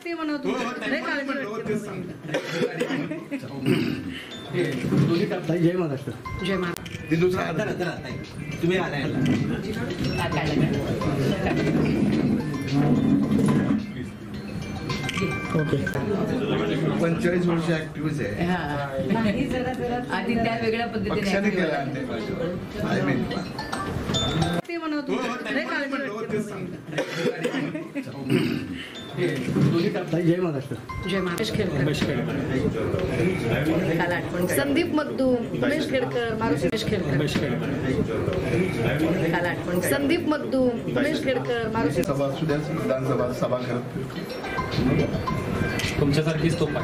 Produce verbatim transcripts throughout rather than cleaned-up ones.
ते म्हणत होते जय महाराष्ट्र. जय महाराष्ट्र. ते दुसरा तुम्ही ओके. पंचेचाळीस वर्ष ऍक्टिव्ह आहे. आधी त्या वेगळ्या पद्धतीने पक्षाने केला ते म्हणत होते जय महाराष्ट्र. जय महाराष्ट्र. काल आठवण संदीप मगदूम, उमेश खेडकर, मारुती खेडकर. काल आठवण संदीप मगदूम, उमेश खेडकर, मारुती. सभा असू द्या, विधानसभा सभा करत तुमच्यासारखीच तो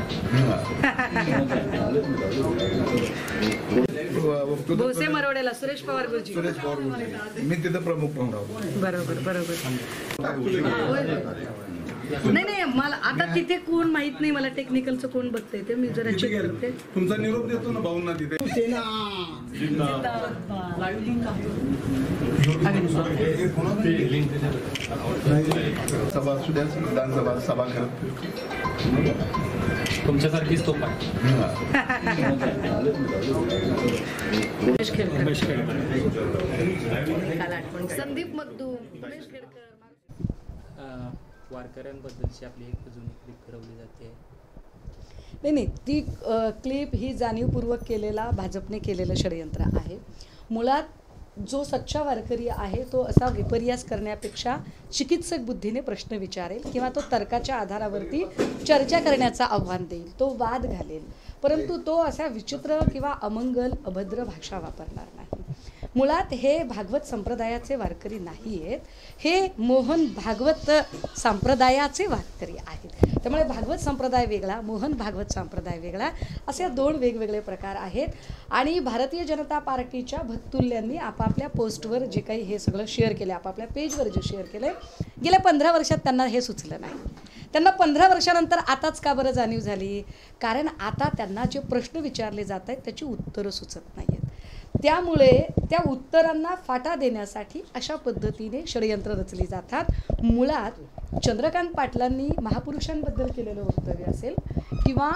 भोसे मरोडेला सुरेश पवार गुरुजी. सुरेश पवार मी तिथं प्रमुख पाहुणा. बरोबर बरोबर. नाही नाही मला आता तिथे कोण माहित नाही, मला टेक्निकलचं कोण बघतंय ते मी जरा चेक करते. तुमचा निरोप देतो ना भाऊंना तिथे. सभा असू द्या, विधानसभा सभा करत तुमच्यासारखीच तो काल आठवण संदीप मगदूम, उमेश खेडकर. वारकऱ्यांबद्दलची आपली एक अजून क्लिप फिरवली जाते. नाही नाही ती क्लिप ही जाणीवपूर्वक केलेला भाजपने केलेलं षडयंत्र आहे. मुळात जो सच्चा वारकरी आहे तो असा विपर्यास करण्यापेक्षा चिकित्सक बुद्धीने प्रश्न विचारेल किंवा तो तर्काच्या आधारावरती चर्चा करण्याचं आव्हान देईल, तो वाद घालेल, परंतु तो असा विचित्र किंवा अमंगल अभद्र भाषा वापरणार नाही. मुळात हे भागवत संप्रदायाचे वारकरी नाही आहेत, हे मोहन भागवत संप्रदायाचे वारकरी आहेत. त्यामुळे भागवत संप्रदाय वेगळा, मोहन भागवत संप्रदाय वेगळा, असे दोन वेगवेगळे प्रकार आहेत. आणि भारतीय जनता पार्टीच्या भक्तुल्यांनी आपापल्या पोस्टवर जे काही हे सगळं शेअर केलं, आपापल्या पेजवर जे शेअर केलं, गेल्या पंधरा वर्षात त्यांना हे सुचलं नाही. त्यांना पंधरा वर्षानंतर आताच का बरं जाणीव झाली? कारण आता त्यांना जे प्रश्न विचारले जात आहेत त्याची उत्तरं सुचत नाही आहेत. त्यामुळे त्या उत्तरांना फाटा देण्यासाठी अशा पद्धतीने षडयंत्र रचली जातात. मुळात चंद्रकांत पाटलांनी महापुरुषांबद्दल केलेलं वक्तव्य असेल किंवा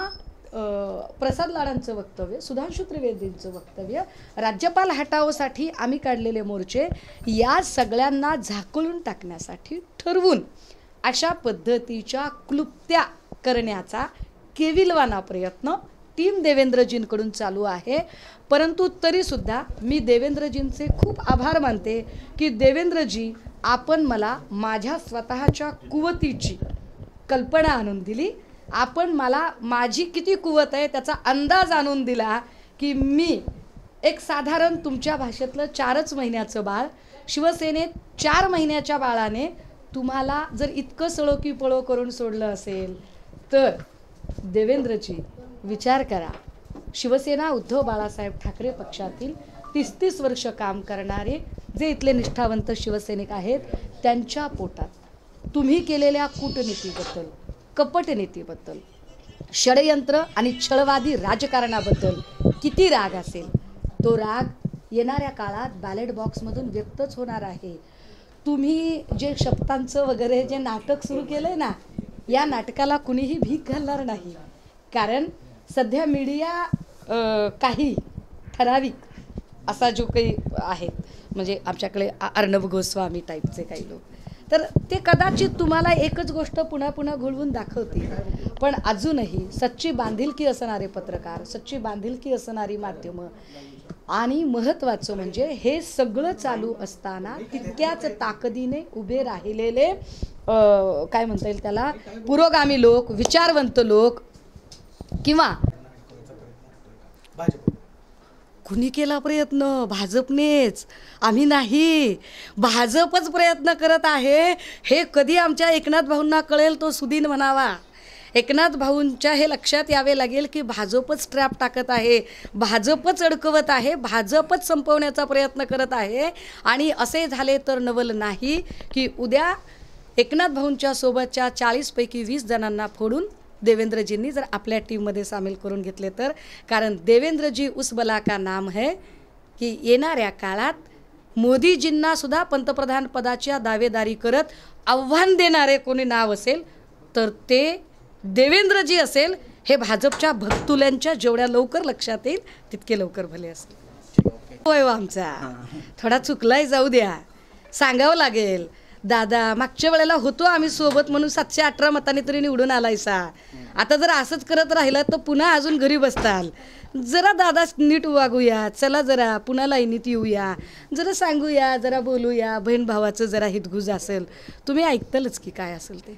प्रसाद लाडांचं वक्तव्य, सुधांशु त्रिवेदींचं वक्तव्य, राज्यपाल हटावसाठी आम्ही काढलेले मोर्चे, या सगळ्यांना झाकळून टाकण्यासाठी ठरवून अशा पद्धतीच्या क्लुप्त्या करण्याचा केविलवाना प्रयत्न टीम देवेंद्रजींकडून चालू आहे. परंतु तरीसुद्धा मी देवेंद्रजींचे खूप आभार मानते की देवेंद्रजी आपण मला माझ्या स्वतःच्या कुवतीची कल्पना आणून दिली, आपण मला माझी किती कुवत आहे त्याचा अंदाज आणून दिला की मी एक साधारण तुमच्या भाषेतलं चारच महिन्याचं बाळ, शिवसेनेत चार महिन्याच्या बाळाने तुम्हाला जर इतकं सळो की पळो करून सोडलं असेल तर देवेंद्रजी विचार करा. शिवसेना उद्धव बाळासाहेब ठाकरे पक्षातील तीस तीस वर्ष काम करणारे जे इथले निष्ठावंत शिवसैनिक आहेत त्यांच्या पोटात तुम्ही केलेल्या कूटनीतीबद्दल, कपटनीतीबद्दल, षडयंत्र आणि छळवादी राजकारणाबद्दल किती राग असेल, तो राग येणाऱ्या काळात बॅलेट बॉक्समधून व्यक्तच होणार आहे. तुम्ही जे शपथांचं वगैरे जे नाटक सुरू केलं आहे ना, या नाटकाला कुणीही भीक घालणार नाही. कारण सध्या मीडिया काही ठराविक असा जो काही आहेत, म्हणजे आमच्याकडे अर्णब गोस्वामी टाईपचे काही लोक, तर ते कदाचित तुम्हाला एकच गोष्ट पुन्हा पुन्हा घोळवून दाखवतील. पण अजूनही सच्ची बांधिलकी असणारे पत्रकार, सच्ची बांधिलकी असणारी माध्यमं आणि महत्त्वाचं म्हणजे हे सगळं चालू असताना तितक्याच ताकदीने उभे राहिलेले काय म्हणता येईल त्याला पुरोगामी लोक, विचारवंत लोक किंवा कुणी केला प्रयत्न? भाजपनेच, आम्ही नाही. भाजपच प्रयत्न करत आहे. हे कधी आमच्या एकनाथ भाऊंना कळेल तो सुदीन म्हणावा. एकनाथ भाऊंच्या हे लक्षात यावे लागेल की भाजपच ट्रॅप टाकत आहे, भाजपच अडकवत आहे, भाजपच संपवण्याचा प्रयत्न करत आहे. आणि असे झाले तर नवल नाही की उद्या एकनाथ भाऊंच्या सोबतच्या चाळीसपैकी वीस जणांना फोडून देवेंद्रजींनी जर आपल्या टीममध्ये सामील करून घेतले तर. कारण देवेंद्रजी उस बला का नाम है की येणाऱ्या काळात मोदीजींना सुद्धा पंतप्रधान पदाच्या दावेदारी करत आव्हान देणारे कोणी नाव असेल तर ते देवेंद्रजी असेल हे भाजपच्या भक्तुल्यांच्या जेवढ्या लवकर लक्षात येईल तितके लवकर भले असेल. होय हो आमचा थोडा चुकलाय जाऊ द्या, सांगावं लागेल. दादा मागच्या वेळेला होतो आम्ही सोबत म्हणून सातशे अठरा मतांनी तरी निवडून आलायसा. आता जर असंच करत राहिलं तर पुन्हा अजून घरी बसताल. जरा दादा नीट वागूया, चला जरा पुन्हा लाईनीत येऊया, जरा सांगूया, जरा बोलूया. बहीण भावाचं जरा हितगुज असेल, तुम्ही ऐकतालच की काय असेल ते.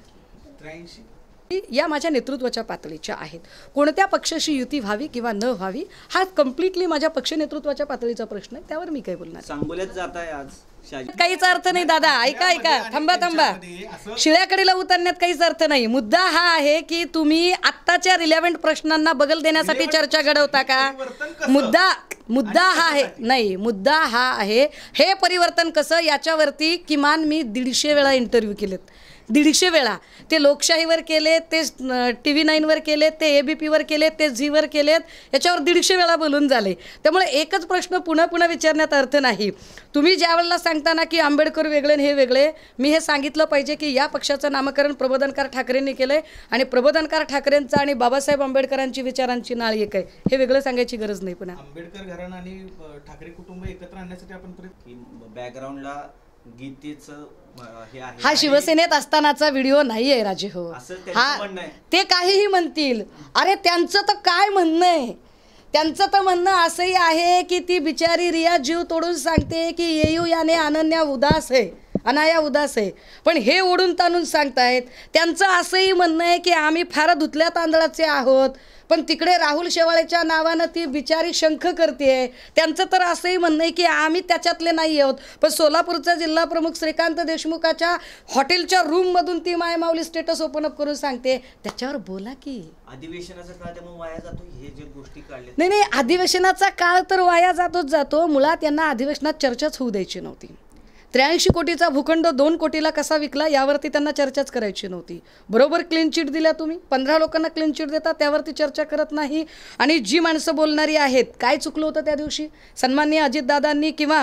या माझ्या नेतृत्वाच्या पातळीच्या आहेत. कोणत्या पक्षाशी युती व्हावी किंवा न व्हावी हा कम्प्लिटली माझ्या पक्ष नेतृत्वाच्या पातळीचा प्रश्न आहे. त्यावर मी काय बोलणार. सांगोल्यात जात आहे आज शहाजी. काहीच अर्थ नाही दादा. ऐका ऐका थांबा थांबा शिळ्याकडीला उतरण्यात काहीच अर्थ नाही. मुद्दा हा आहे की तुम्ही आत्ताच्या रिलेव्हंट प्रश्नांना बगल देण्यासाठी चर्चा घडवता का. मुद्दा मुद्दा हा आहे नाही मुद्दा हा आहे हे परिवर्तन कसं याच्यावरती किमान मी दीडशे वेळा इंटरव्ह्यू केलेत. दीडशे वेळा ते लोकशाहीवर केले, ते टी व्ही नाईनवर केले, ते ए बी पीवर केले, ते झीवर केलेत. याच्यावर दीडशे वेळा बोलून झाले. त्यामुळे एकच प्रश्न पुन्हा पुन्हा विचारण्यात अर्थ नाही. तुम्ही ज्या वेळेला सांगताना की आंबेडकर वेगळे आणि हे वेगळे, मी हे सांगितलं पाहिजे की या पक्षाचं नामकरण प्रबोधनकार ठाकरेंनी केलं आहे आणि प्रबोधनकार ठाकरेंचा आणि बाबासाहेब आंबेडकरांची विचारांची नाळ एक आहे. हे वेगळं सांगायची गरज नाही. पुन्हा आंबेडकर घराणं आणि ठाकरे कुटुंब एकत्र आणण्यासाठी आपण बॅकग्राऊंडला गीतेचं हे आहे. हा शिवसेनेत असतानाचा व्हिडिओ नाही आहे राजे हो. हा ते काहीही म्हणतील. अरे त्यांचं तर काय म्हणणं आहे. त्यांचं तर म्हणणं असंही आहे की ती बिचारी रिया जीव तोडून सांगते की येऊ याने अनन्या उदास आहे, अनाया उदास आहे. पण हे ओढून ताणून सांगतायत. त्यांचं असंही म्हणणं आहे की आम्ही फार धुतल्या तांदळाचे आहोत, पण तिकडे राहुल शेवाळेच्या नावानं ती बिचारी शंख करते. त्यांचं तर असंही म्हणणं आहे की आम्ही त्याच्यातले नाही आहोत, पण सोलापूरचा जिल्हा प्रमुख श्रीकांत देशमुखाच्या हॉटेलच्या रूममधून ती मायमाऊली स्टेटस ओपन अप करून सांगते. त्याच्यावर बोला की. अधिवेशनाचा काळ त्यामुळे वाया जातो. हे जे गोष्टी काढल्या नाही नाही अधिवेशनाचा काळ तर वाया जातोच जातो. मुळात यांना अधिवेशनात चर्चाच होऊ द्यायची नव्हती. त्र्याऐंशी कोटीचा भूखंड दोन कोटीला कसा विकला यावरती त्यांना चर्चाच करायची नव्हती. बरोबर क्लीन चिट दिल्या तुम्ही. पंधरा लोकांना क्लीन चिट देता, त्यावरती चर्चा करत नाही. आणि जी माणसं बोलणारी आहेत, काय चुकलं होतं त्या दिवशी सन्माननीय अजितदादांनी किंवा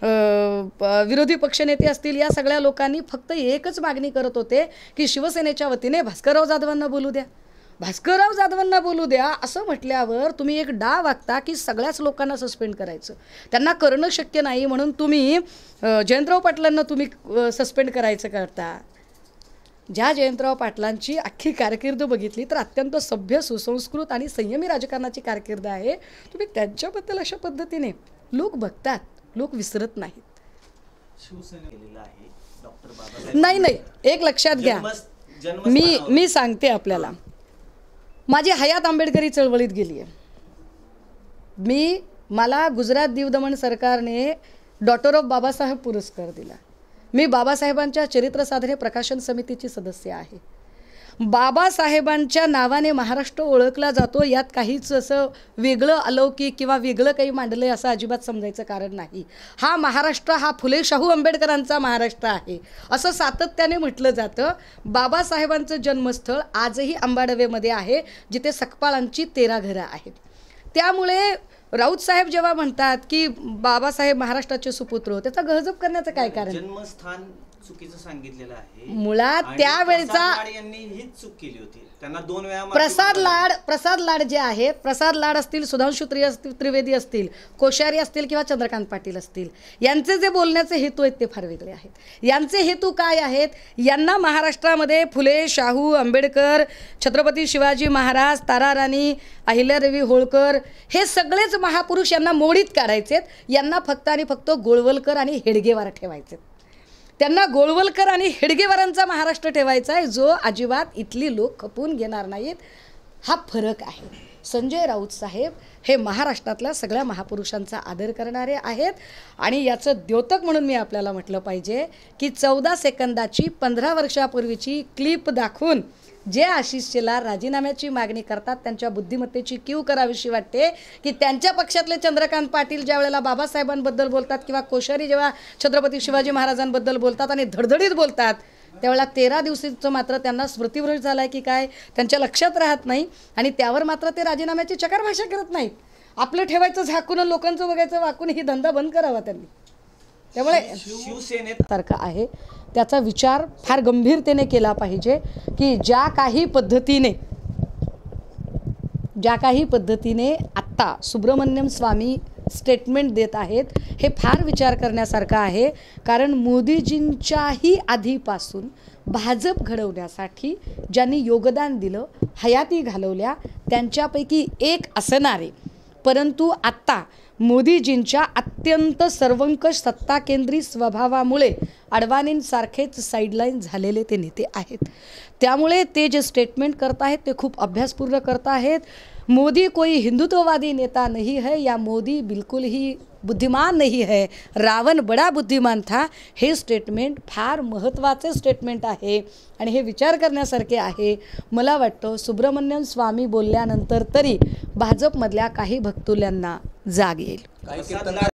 विरोधी पक्षनेते असतील या सगळ्या लोकांनी फक्त एकच मागणी करत होते की शिवसेनेच्या वतीने भास्करराव जाधवांना बोलू द्या, भास्करराव जाधवांना बोलू द्या. असं म्हटल्यावर तुम्ही एक डाव आखता की सगळ्याच लोकांना सस्पेंड करायचं. त्यांना करणं शक्य नाही म्हणून तुम्ही जयंतराव पाटलांना तुम्ही सस्पेंड करायचं करता. ज्या जयंतराव पाटलांची अख्खी कारकीर्द बघितली तर अत्यंत सभ्य, सुसंस्कृत आणि संयमी राजकारणाची कारकीर्द आहे. तुम्ही त्यांच्याबद्दल अशा पद्धतीने लोक बघतात, लोक विसरत नाहीत. नाही नाही एक लक्षात घ्या. मी मी सांगते आपल्याला, माझी हयात आंबेडकरी चळवळीत गेली आहे. मी मला गुजरात दीव दमण सरकारने डॉटर ऑफ बाबासाहेब पुरस्कार दिला. मी बाबासाहेबांच्या चरित्र साधने प्रकाशन समितीची सदस्य आहे. बाबासाहेबांच्या नावाने महाराष्ट्र ओळखला जातो, यात काहीच असं वेगळं अलौकिक किंवा वेगळं काही मांडलं आहे असं अजिबात समजायचं कारण नाही. हा महाराष्ट्र हा फुले शाहू आंबेडकरांचा महाराष्ट्र आहे असं सातत्याने म्हटलं जातं. बाबासाहेबांचं जन्मस्थळ आजही अंबाडवेमध्ये आहे, जिथे सकपाळांची तेरा घरं आहेत. त्यामुळे राऊत साहेब जेव्हा म्हणतात की बाबासाहेब महाराष्ट्राचे सुपुत्र, त्याचा गहजब करण्याचं काय कारण. जन्मस्थान चुकीचं सांगितलेलं आहे. मुळात त्यावेळेचा यांनी हीच चूक केली होती. त्यांना दोन वेळा प्रसाद लाड प्रसाद लाड जे आहेत, प्रसाद लाड असतील, सुधांशु त्रिवेदी असतील, कोश्यारी असतील किंवा चंद्रकांत पाटील असतील, यांचे जे बोलण्याचे हेतू आहेत ते फार वेगळे आहेत. यांचे हेतू काय आहेत. यांना महाराष्ट्रामध्ये फुले शाहू आंबेडकर, छत्रपती शिवाजी महाराज, ताराराणी, अहिल्यादेवी होळकर हे सगळेच महापुरुष यांना मोडीत काढायचेत. यांना फक्त आणि फक्त गोळवलकर आणि हेडगेवार ठेवायचे. त्यांना गोळवलकर आणि हेडगेवारांचा महाराष्ट्र ठेवायचा आहे, जो अजिबात इथली लोक खपून घेणार नाहीत. हा फरक आहे. संजय राऊत साहेब हे महाराष्ट्रातल्या सगळ्या महापुरुषांचा आदर करणारे आहेत. आणि याचं द्योतक म्हणून मी आपल्याला म्हटलं पाहिजे की चौदा सेकंदाची पंधरा वर्षापूर्वीची क्लिप दाखवून जे आशिष शेलार राजीनाम्याची मागणी करतात त्यांच्या बुद्धिमत्तेची कीव करावीशी वाटते की त्यांच्या पक्षातले चंद्रकांत पाटील ज्या वेळेला बाबासाहेबांबद्दल बोलतात किंवा कोश्यारी जेव्हा छत्रपती शिवाजी महाराजांबद्दल बोलतात आणि धडधडीत बोलतात, त्यावेळेला तेरा दिवसाचं मात्र त्यांना स्मृतिभ्रंश झाला आहे की काय त्यांच्या लक्षात राहत नाही. आणि त्यावर मात्र ते राजीनाम्याची चकार भाषा करत नाहीत. आपलं ठेवायचं झाकून, लोकांचं बघायचं वाकून, ही धंदा बंद करावा त्यांनी. त्यामुळे शिवसेनेत सारखं आहे त्याचा विचार फार गंभीरतेने केला पाहिजे की ज्या काही पद्धतीने ज्या काही पद्धतीने आत्ता सुब्रमण्यम स्वामी स्टेटमेंट देत आहेत हे फार विचार करण्यासारखं आहे. कारण मोदीजींच्याही आधीपासून भाजप घडवण्यासाठी ज्यांनी योगदान दिलं, हयाती घालवल्या, त्यांच्यापैकी एक असणारे परंतु आत्ता मोदीजींच्या अत्यंत सर्वंकष सत्ताकेंद्री स्वभावामुळे अडवाणींसारखेच साईडलाईन झालेले ते नेते आहेत. त्यामुळे ते जे स्टेटमेंट करत आहेत ते खूप अभ्यासपूर्ण करत आहेत. मोदी कोई हिंदुत्ववादी नेता नहीं है या मोदी बिल्कुल ही बुद्धिमान नहीं है, रावण बड़ा बुद्धिमान था. हे स्टेटमेंट फार महत्त्वाचे स्टेटमेंट आहे आणि हे विचार करण्यासारखे आहे. मला वाटतं सुब्रमण्यम स्वामी बोलल्यानंतर तरी भाजपमधल्या काही भक्तुल्यांना जाग येईल.